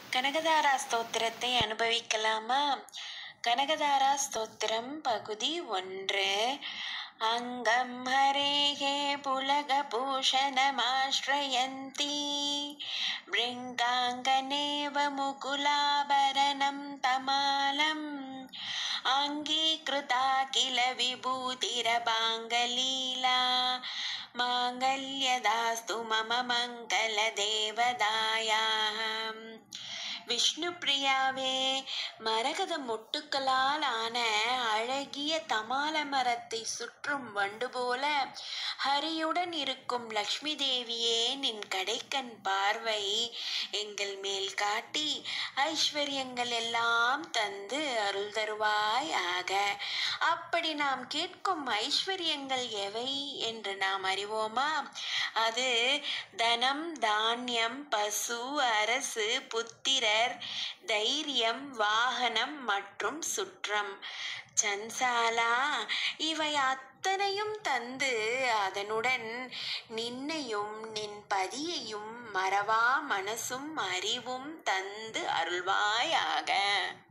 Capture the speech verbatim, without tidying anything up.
கனகதாரா ஸ்தோத்திரத்தை அனுபவிக்கலாமா? கனகதாரா ஸ்தோத்திரம் பகுதி ஒன்று. அங்கம் ஹரேஹே புலகபூஷணமாஸ்ரயந்தி பிருங்காங்கனேவ முகுலாபரணம் தமாலம் அங்கீகிருதா கில விபூதிரபாங்கலீலா மாங்கல்யதாஸ்து மம மங்கள தேவதாயாம். விஷ்ணு பிரியாவே, மரகத மொட்டுக்களால் ஆன அழகிய தமால மரத்தை சுற்றும் வண்டு போல ஹரியுடன் இருக்கும் லக்ஷ்மி தேவியே, நின் கடைக்கண் பார்வை எங்கள் மேல் காட்டி ஐஸ்வர்யங்கள் எல்லாம் தந்து அருள் தருவாய் ஆக. அப்படி நாம் கேட்கும் ஐஸ்வர்யங்கள் எவை என்று நாம் அறிவோமா? அது தனம், தானியம், பசு, அரசு, புத்திரர், தைரியம், வாகனம் மற்றும் சுற்றம், சன்சாலா இவை அத்தனையும் தந்து அதனுடன் நின்னையும் நின் பதியையும் மறவா மனசும் அறிவும் தந்து அருள்வாயாக.